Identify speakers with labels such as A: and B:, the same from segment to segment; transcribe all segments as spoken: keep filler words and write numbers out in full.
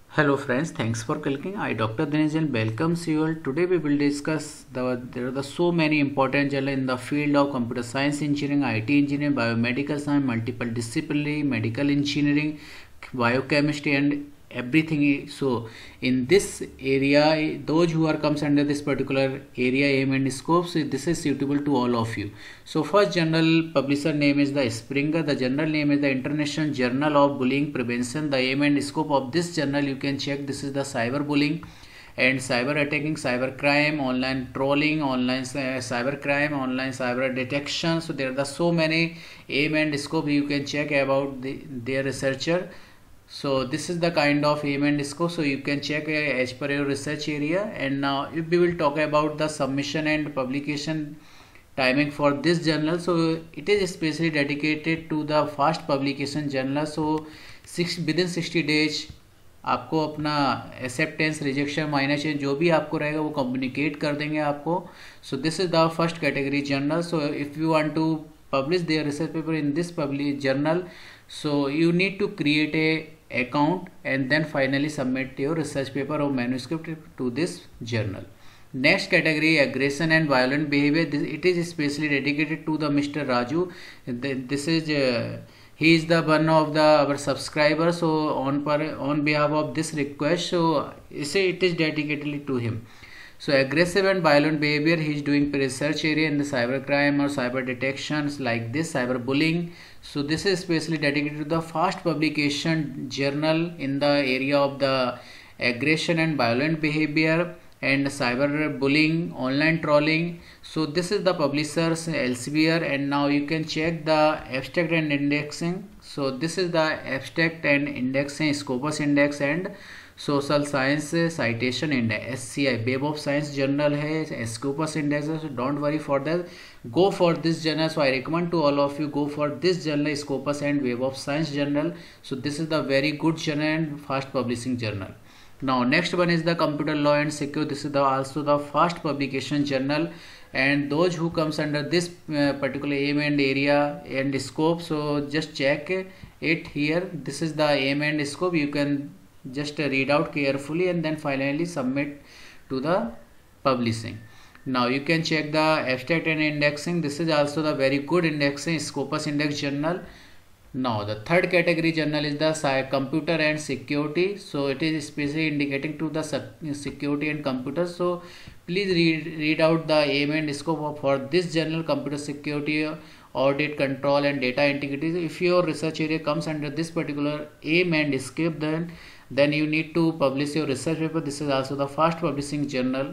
A: Hello friends, thanks for clicking. I Doctor Dinesh Jain welcomes you all. Today we will discuss the there are the so many important journal in the field of computer science engineering, I T engineering, biomedical science, multiple disciplinary, medical engineering, biochemistry and everything. So in this area, those who are comes under this particular area aim and scope, so this is suitable to all of you. So first journal publisher name is the Springer. The journal name is the International Journal of Bullying Prevention. The aim and scope of this journal you can check. This is the cyber bullying and cyber attacking, cyber crime, online trolling, online uh, cyber crime, online cyber detection. So there are the so many aim and scope you can check about the, their researcher. So this is the kind of aim and scope, so you can check uh, as per your research area. And now if we will talk about the submission and publication timing for this journal, so it is especially dedicated to the fast publication journal. So six within sixty days आपको अपना acceptance rejection minus change जो भी आपको रहेगा वो communicate कर देंगे आपको. So this is the first category journal. So if you want to publish their research paper in this public journal, so you need to create a account and then finally submit your research paper or manuscript to this journal. Next category, aggression and violent behavior. This, it is especially dedicated to the Mister Raju. This is uh, he is the one of the our subscribers. So on per, on behalf of this request, so say it is dedicated to him. So aggressive and violent behavior, he is doing research area in the cyber crime or cyber detections like this cyber bullying. So this is especially dedicated to the fast publication journal in the area of the aggression and violent behavior and cyber bullying, online trolling. So this is the publishers Elsevier, and now you can check the abstract and indexing. So this is the abstract and indexing, Scopus index and social science citation index S C I web of science journal है, Scopus index है. So don't worry for that, go for this journal. So I recommend to all of you go for this journal, Scopus and web of science journal. So this is the very good journal and fast publishing journal. Now next one is the computer law and secure. This is the also the fast publication journal, and those who comes under this uh, particular aim and area and scope, so just check it here. This is the aim and scope. You can just uh, read out carefully and then finally submit to the publishing. Now you can check the abstract and indexing. This is also the very good indexing, Scopus index journal. Now the third category journal is the computer and security. So it is especially indicating to the security and computer. So please read read out the aim and scope for this journal, computer security, audit, control and data integrity. If your research area comes under this particular aim and scope, then then you need to publish your research paper. This is also the fast publishing journal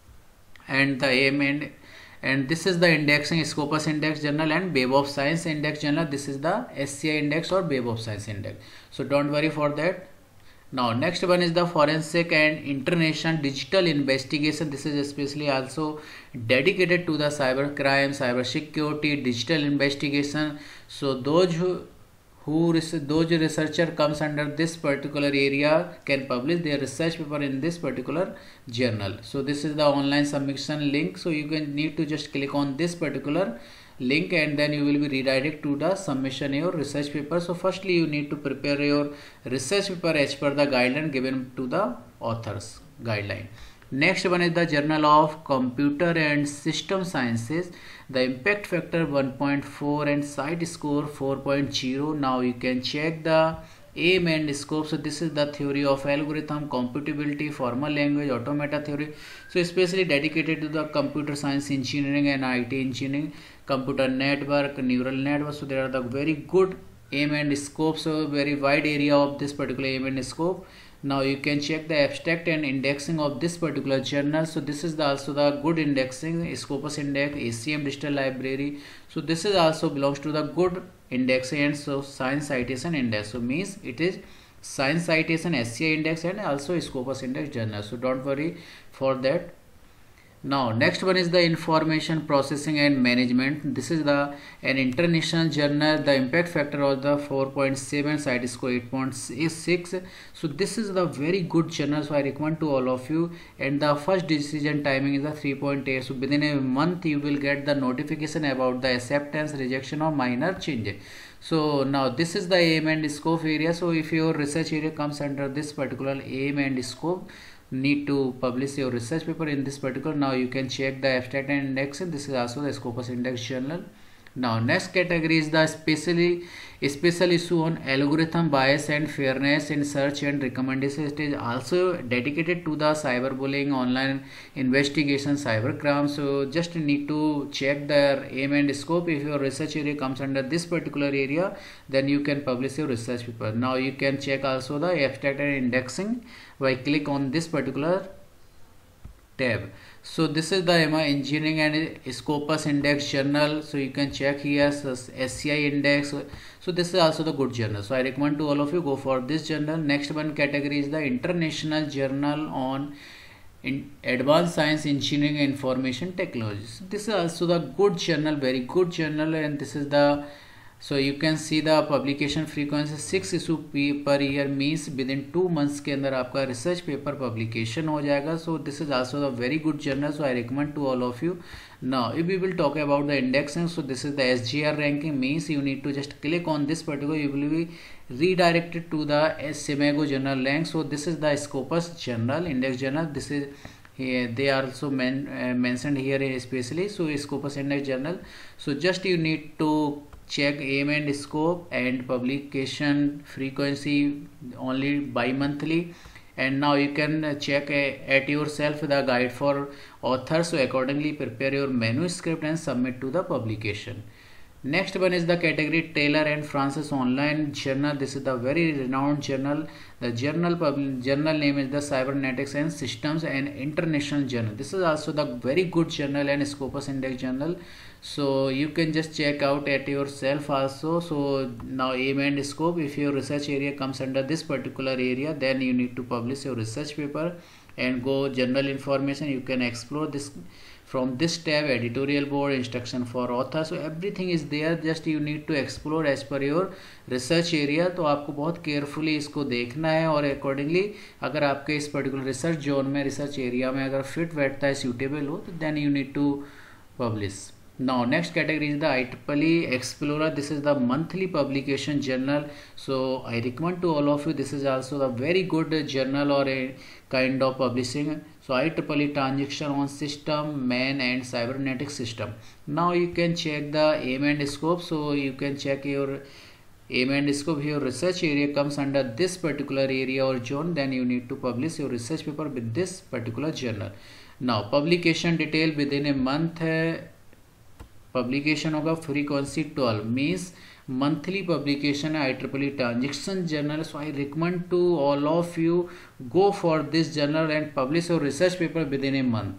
A: and the aim and and this is the indexing, Scopus index journal and Web of Science index journal. This is the S C I index or Web of Science index. So don't worry for that. Now next one is the forensic and international digital investigation. This is especially also dedicated to the cyber crime, cyber security, digital investigation. So those who who those researcher comes under this particular area can publish their research paper in this particular journal. So this is the online submission link. So you can need to just click on this particular link and then you will be redirected to the submission of your research paper. So firstly you need to prepare your research paper as per the guideline given to the authors guideline. Next one is the Journal of Computer and System Sciences. The impact factor one point four and site score four point zero. Now you can check the aim and scope. So this is the theory of algorithm, computability, formal language, automata theory. So especially dedicated to the computer science engineering and I T engineering, computer network, neural network. So there are the very good aim and scope. So very wide area of this particular aim and scope. Now you can check the abstract and indexing of this particular journal. So this is the also the good indexing, Scopus index, A C M digital library. So this is also belongs to the good indexing and so science citation index. So means it is science citation, S C I index and also Scopus index journal. So don't worry for that. Now next one is the information processing and management. This is the an international journal. The impact factor of the four point seven, site score eight point six. So this is the very good journal. So I recommend to all of you. And the first decision timing is the three point eight. So within a month you will get the notification about the acceptance, rejection or minor changes. So now this is the aim and scope area. So if your research area comes under this particular aim and scope, need to publish your research paper in this particular. Now you can check the abstract and index. This is also the Scopus Index journal. Now next category is the specially special issue on algorithm bias and fairness in search and recommendation. It is also dedicated to the cyberbullying, online investigation, cybercrime. So just need to check their aim and scope. If your research area comes under this particular area, then you can publish your research paper. Now you can check also the abstract and indexing by click on this particular tab. So this is the M I Engineering and Scopus Index journal. So you can check here S C I index. So this is also the good journal. So I recommend to all of you go for this journal. Next one category is the International Journal on in Advanced Science, Engineering and Information Technologies. This is also the good journal, very good journal, and this is the so you can see the publication frequency six issue per year means within two months के अंदर आपका research paper publication हो जाएगा. So this is also a very good journal. So I recommend to all of you. Now if we will talk about the indexing, so this is the S G R ranking, means you need to just click on this particular, you will be redirected to the SCImago journal rank. So this is the Scopus journal, index journal. This is here they are also men, uh, mentioned here especially. So Scopus index journal. So just you need to check aim and scope and publication frequency only bi-monthly, and now you can check at yourself the guide for authors. So accordingly prepare your manuscript and submit to the publication. Next one is the category Taylor and Francis Online Journal. This is the very renowned journal. The journal journal name is the Cybernetics and Systems and International Journal. This is also the very good journal and Scopus Index journal. So you can just check out at yourself also. So now aim and scope, if your research area comes under this particular area, then you need to publish your research paper and go general information. You can explore this from this tab, editorial board, instruction for author. So everything is there, just you need to explore as per your research area. तो आपको बहुत carefully इसको देखना है और accordingly अगर आपके इस पर्टिकुलर रिसर्च जोन में, रिसर्च एरिया में अगर फिट बैठता है, सूटेबल हो, तो then you need to publish. Now next category is the I triple E Explorer. This is the monthly publication journal. So I recommend to all of you, this is also a very good journal or a kind of publishing. So I triple E Transaction on System, Man and Cybernetic System. Now you can check the aim and scope. So you can check your aim and scope. Your research area comes under this particular area or zone, then you need to publish your research paper with this particular journal. Now publication detail within a month है, publication होगा frequency twelve, means monthly publication है I triple E transaction journal. So I recommend to all of you go for this journal and publish your research paper within a month.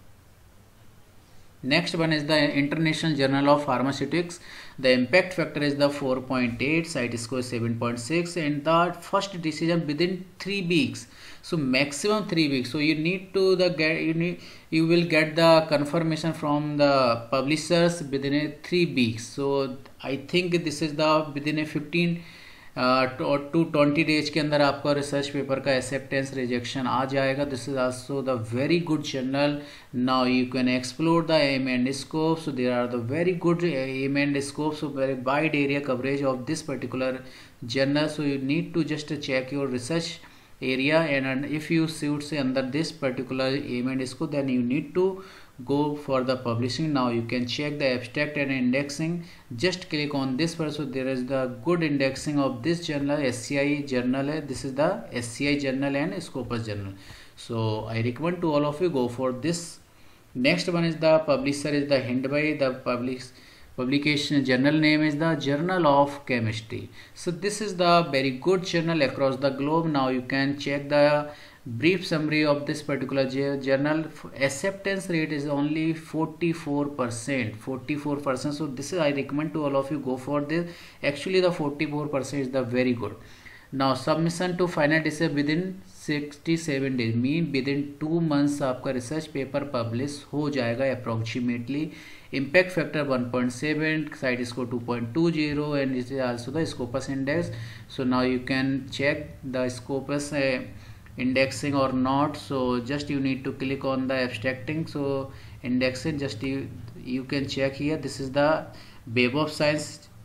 A: Next one is the International Journal of Pharmaceutics. The impact factor is the four point eight, site score seven point six, and the first decision within three weeks. So maximum three weeks. So you need to the get you need you will get the confirmation from the publishers within a three weeks. So I think this is the within a fifteen और to twenty days के अंदर आपका research paper का acceptance rejection आ जाएगा. This is also the very good journal. Now you can explore the aim and scope. So there are the very good aim and scope. So very wide area coverage of this particular journal. So you need to just check your research area, and, and if you suits under this particular aim and scope, then you need to go for the publishing. Now you can check the abstract and indexing. Just click on this first. So there is the good indexing of this journal, S C I journal. This is the S C I journal and Scopus journal. So I recommend to all of you go for this. Next one is the publisher is the Hindby. The publish publication journal name is the Journal of Chemistry. So this is the very good journal across the globe. Now you can check the brief summary of this particular journal. Acceptance rate is only forty-four percent. forty-four percent. So this is I recommend to all of you go for this. Actually the forty-four percent is the very good. Now submission to final decision within sixty-seven days, mean within two months आपका research paper publish हो जाएगा approximately. Impact factor one point seven, cite score two point two zero, and this is also the Scopus index. So now you can check the Scopus uh, indexing or not. So just you need to click on the abstracting. So indexing, just you you can check here. This is the Web of Science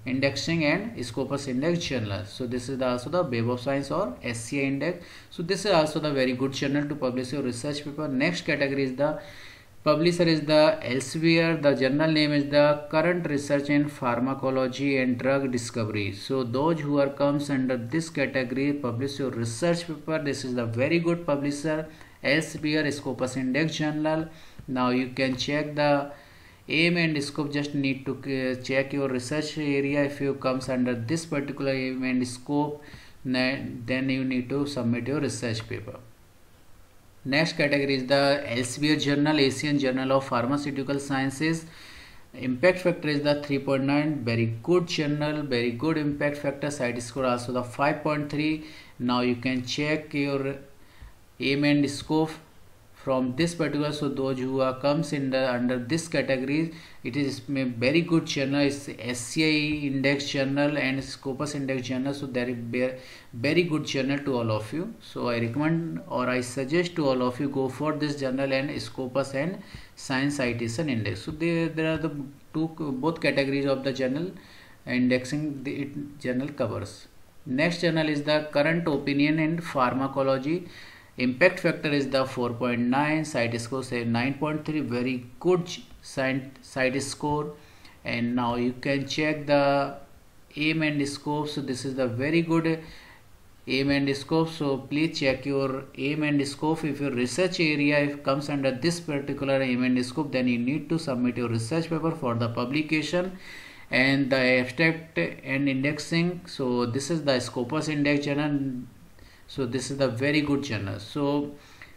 A: Indexing and Scopus Index journal. So this is the also the Web of Science or S C I Index. So this is also the very good journal to publish your research paper. Next category is the publisher is the Elsevier. The journal name is the Current Research in Pharmacology and Drug Discovery. So those who are comes under this category, publish your research paper. This is the very good publisher, Elsevier Scopus Index journal. Now you can check the aim and scope. Just need to check your research area. If you comes under this particular aim and scope, then you need to submit your research paper. Next category is the Elsevier journal, Asian Journal of Pharmaceutical Sciences. Impact factor is the three point nine. Very good journal, very good impact factor. Side score also the five point three. Now you can check your aim and scope from this particular. So those who are comes in the under this category, it is a very good journal. It's S C I Index journal and Scopus Index journal. So there is very good journal to all of you. So I recommend or I suggest to all of you go for this journal and Scopus and Science Citation Index. So there there are the two both categories of the journal indexing the it journal covers. Next journal is the Current Opinion in Pharmacology. Impact factor is the four point nine, site score say nine point three. Very good site score. And now you can check the aim and scope. So this is the very good aim and scope. So please check your aim and scope. If your research area if comes under this particular aim and scope, then you need to submit your research paper for the publication. And the abstract and indexing. So this is the Scopus Index journal. So this is the very good journal. So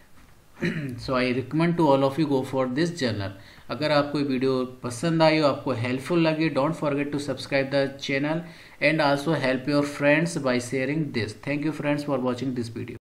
A: so I recommend to all of you go for this journal. अगर आपको video पसंद आई हो, आपको helpful लगे, don't forget to subscribe the channel and also help your friends by sharing this. Thank you friends for watching this video.